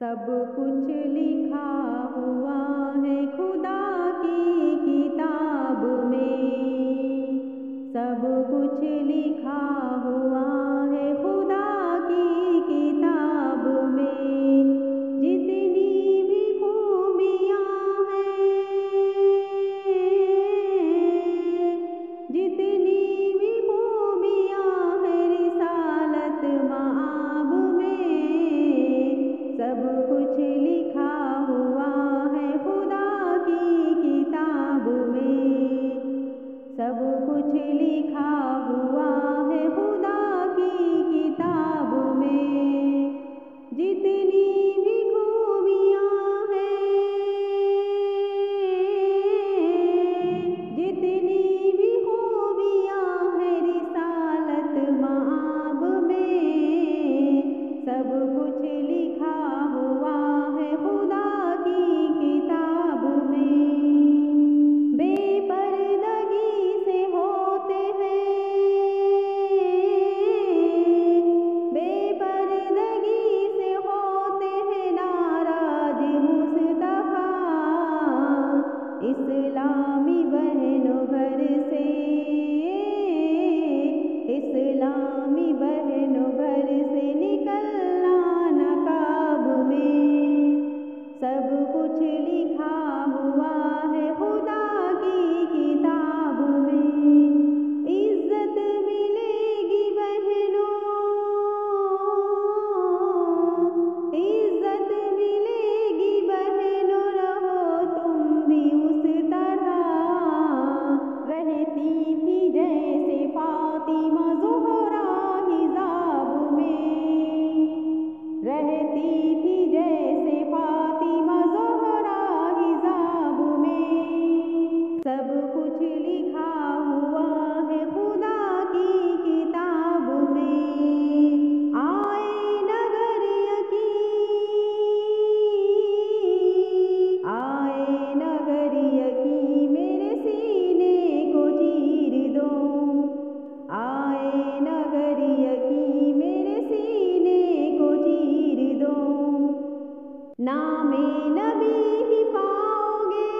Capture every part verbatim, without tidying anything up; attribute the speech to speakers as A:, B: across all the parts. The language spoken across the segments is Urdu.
A: سب کچھ لکھا ہوا ہے خدا کی کتاب میں، سب کچھ لکھا ہوا ہے خدا کی کتاب میں، جتنی بھی خوبیاں ہیں، جتنی بھی خوبیاں ہیں رسالت مآب میں، سب کچھ لکھا ہوا ہے خدا کی کتاب میں، سب کچھ لکھا ہوا ہے خدا کی کتاب میں، جتنی بھی خوبیاں ہیں، جتنی بھی خوبیاں ہیں رسالت مآب میں، سب کچھ لکھا ہوا ہے خدا کی کتاب میں، بے پردگی سے ہوتے ہیں، بے پردگی سے ہوتے ہیں ناراض مصطفیٰ، اسلامی بہنوں گھر سے، اسلامی بہنوں گھر سے نکلنا نقاب میں، سب کچھ لکھا ہوا ہے خدا کی کتاب میں، عزت ملے گی بہنوں، عزت ملے گی بہنوں، رہو تم بھی اس طرح، رہتی تھی جیسے فاطمہ زہرا حجاب میں، رہتی تھی جیسے فاطمہ زہرا حجاب میں، سب کچھ لکھا ہوا ہے خدا کی کتاب میں، آئے نگر یقین، آئے نگر یقین میرے سینے کو چیر دو، آئے نگر یقین میرے سینے کو چیر دو، نام نبی ہی پاؤ گے،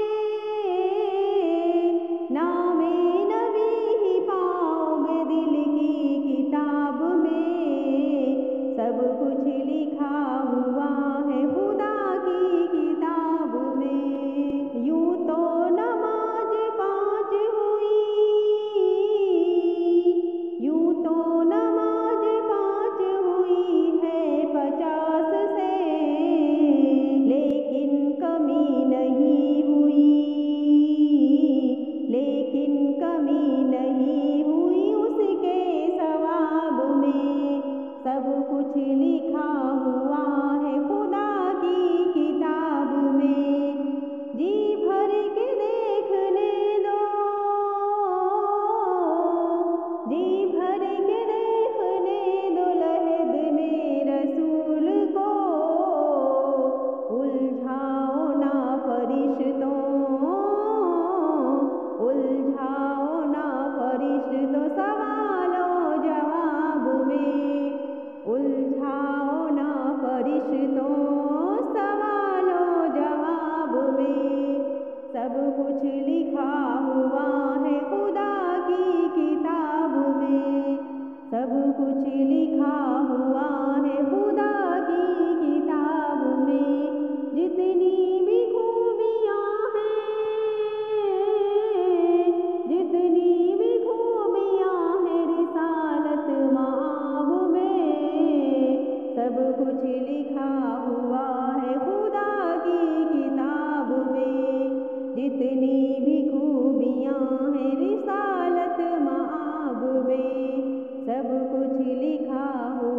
A: نام نبی ہی پاؤ گے دل کی کتاب میں، سب کچھ لکھا ہوا ہے خدا کی کتاب میں، یوں تو نماز پانچ ہوئی، یوں تو نماز پانچ ہوئی ہے پچاس سے، لیکن کمی نہیں ہوئی، لیکن کمی نہیں ہوئی اس کے ثواب میں، سب کچھ لکھا ہوا ہے خدا کی کتاب میں، جی بھر کے دیکھنے دو، جی بھر کے دیکھنے دو لحد میں رسول کو، الجھاؤ نہ فرشتوں، الجھاؤ نہ فرشتوں سوال و جواب میں، الجھاؤ نہ فرشتوں سوال و جواب میں، سب کچھ لکھا ہوا ہے خدا کی کتاب میں، سب کچھ لکھا ہوا ہے خدا کی کتاب میں، جتنی بھی خوبیاں ہیں، جتنی بھی خوبیاں ہیں رسالت مآب میں، سب کچھ لکھا ہوا ہے خدا کی کتاب میں، جتنی بھی خوبیاں ہیں رسالت مآب میں، سب کچھ لکھا ہوا